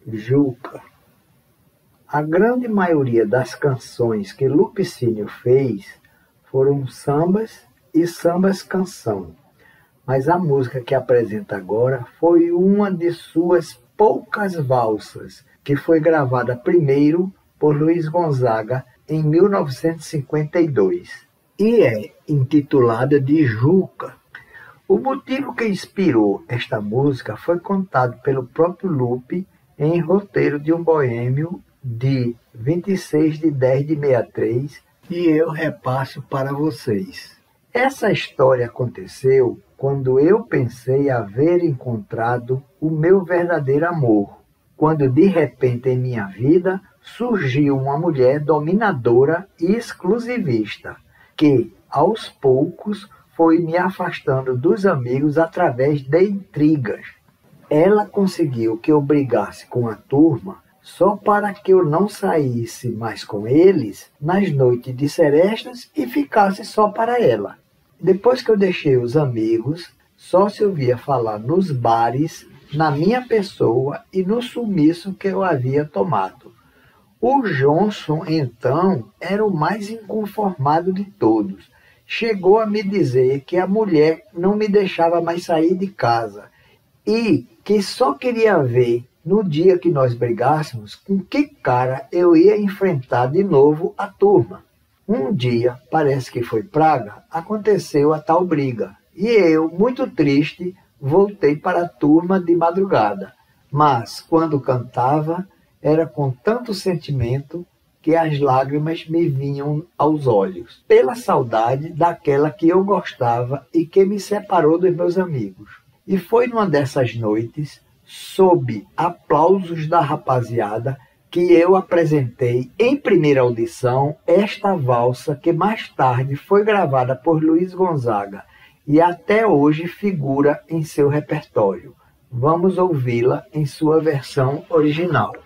Juca. A grande maioria das canções que Lupicínio fez foram sambas e sambas-canção, mas a música que apresenta agora foi uma de suas poucas valsas, que foi gravada primeiro por Luiz Gonzaga em 1952 e é intitulada de Juca. O motivo que inspirou esta música foi contado pelo próprio Lupe em Roteiro de um Boêmio, de 26 de 10 de 63, e eu repasso para vocês. Essa história aconteceu quando eu pensei haver encontrado o meu verdadeiro amor, quando de repente em minha vida surgiu uma mulher dominadora e exclusivista, que, aos poucos, foi me afastando dos amigos através de intrigas. Ela conseguiu que eu brigasse com a turma só para que eu não saísse mais com eles nas noites de serestas e ficasse só para ela. Depois que eu deixei os amigos, só se ouvia falar nos bares, na minha pessoa e no sumiço que eu havia tomado. O Johnson, então, era o mais inconformado de todos. Chegou a me dizer que a mulher não me deixava mais sair de casa e que só queria ver, no dia que nós brigássemos, com que cara eu ia enfrentar de novo a turma. Um dia, parece que foi praga, aconteceu a tal briga. E eu, muito triste, voltei para a turma de madrugada. Mas, quando cantava, era com tanto sentimento que as lágrimas me vinham aos olhos, pela saudade daquela que eu gostava e que me separou dos meus amigos. E foi numa dessas noites, sob aplausos da rapaziada, que eu apresentei em primeira audição esta valsa que mais tarde foi gravada por Luiz Gonzaga e até hoje figura em seu repertório. Vamos ouvi-la em sua versão original.